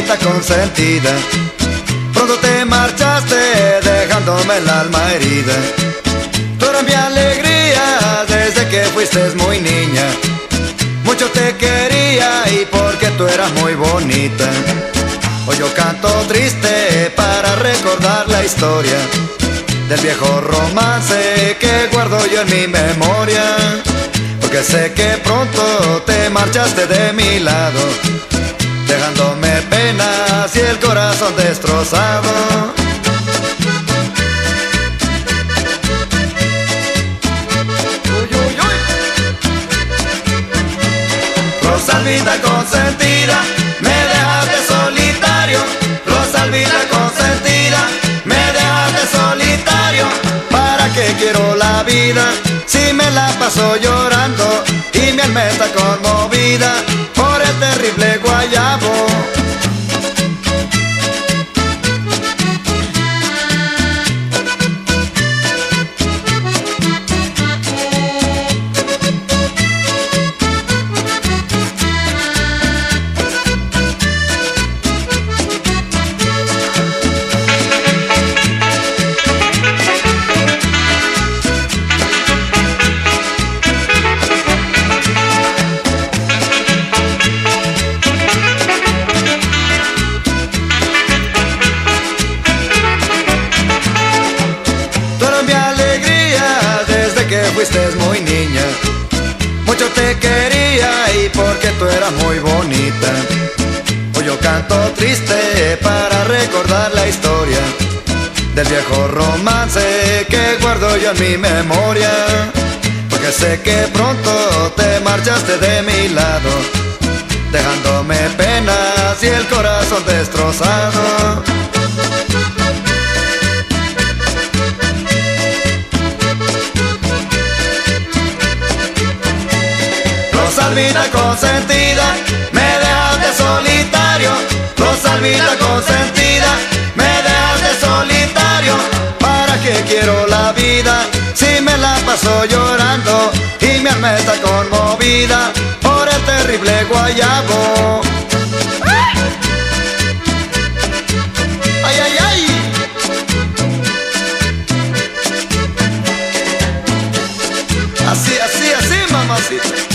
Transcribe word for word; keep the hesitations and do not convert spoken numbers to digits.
Rosalvita consentida, pronto te marchaste dejándome el alma herida. Tú eras mi alegría desde que fuiste muy niña. Mucho te quería y porque tú eras muy bonita. Hoy yo canto triste para recordar la historia del viejo romance que guardo yo en mi memoria. Porque sé que pronto te marchaste de mi lado, dejándome penas y el corazón destrozado. Uy, uy, uy. Rosalvita consentida, me dejaste solitario. Rosalvita consentida, me dejaste solitario. ¿Para qué quiero la vida si me la paso llorando y mi alma está conmovida por el terrible guayabo? Fuiste muy niña, mucho te quería y porque tú eras muy bonita. Hoy yo canto triste para recordar la historia del viejo romance que guardo yo en mi memoria. Porque sé que pronto te marchaste de mi lado, dejándome penas y el corazón destrozado. Rosalvita consentida, me dejaste solitario. Rosalvita consentida, me dejaste solitario. ¿Para qué quiero la vida si me la paso llorando y mi alma está conmovida por el terrible guayabo? ¡Ay, ay, ay! Así, así, así, mamacita.